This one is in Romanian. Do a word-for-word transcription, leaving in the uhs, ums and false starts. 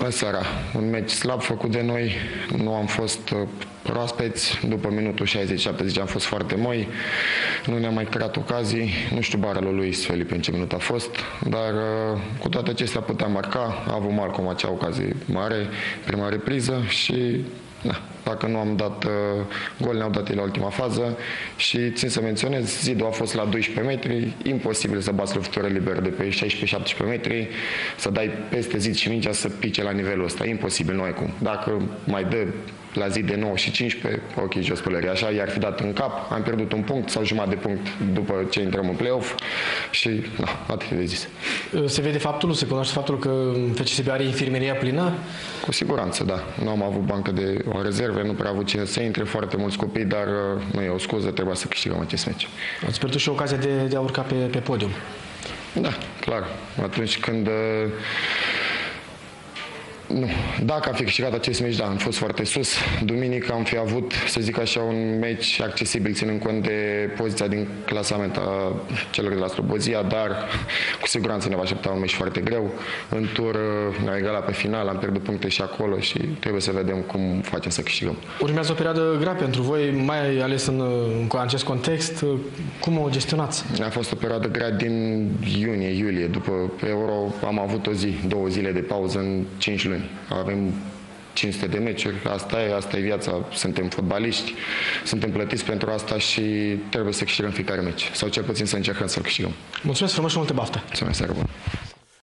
Seara, un meci slab făcut de noi, nu am fost uh, proaspeți, după minutul șaizeci șaptezeci am fost foarte moi, nu ne-am mai creat ocazii, nu știu bara lui Luis Felipe în ce minut a fost, dar uh, cu toate acestea puteam marca, a avut Malcom acea ocazie mare, prima repriză și da, dacă nu am dat uh, gol, ne-au dat ei la ultima fază și țin să menționez, zidul a fost la doisprezece metri, imposibil să bați lovitură liberă de pe șaisprezece șaptesprezece metri, să dai peste zid și mingea să pice la nivelul ăsta, imposibil, nu ai cum. Dacă mai dă la zid de nouă și cincisprezece, ok, jos pălării, așa, i-ar fi dat în cap, am pierdut un punct sau jumătate de punct după ce intrăm în play-off și, na, atât de zis. Se vede faptul, se cunoaște faptul că F C S B are infirmeria plină? Cu siguranță, da. Nu am avut bancă de rezerve, nu prea am avut cine să intre, foarte mulți copii, dar nu e o scuză, trebuie să câștigăm acest meci. Ați pierdut și ocazia de, de a urca pe, pe podium. Da, clar. Atunci când... Nu. Dacă am fi câștigat acest meci, da, am fost foarte sus. Duminică am fi avut, să zic așa, un meci accesibil, ținând cont de poziția din clasament a celor de la Slobozia, dar cu siguranță ne va aștepta un meci foarte greu. În tur ne-am egalat pe final, am pierdut puncte și acolo și trebuie să vedem cum facem să câștigăm. Urmează o perioadă grea pentru voi, mai ales în, în acest context. Cum o gestionați? A fost o perioadă grea din iunie, iulie. După Euro am avut o zi, două zile de pauză în cinci luni. Avem cinci sute de meciuri, asta e, asta e viața, suntem fotbaliști, suntem plătiți pentru asta și trebuie să câștigăm fiecare meci, sau cel puțin să încercăm să-l câștigăm. Mulțumesc frumos și multă baftă! Mulțumesc, seară bună!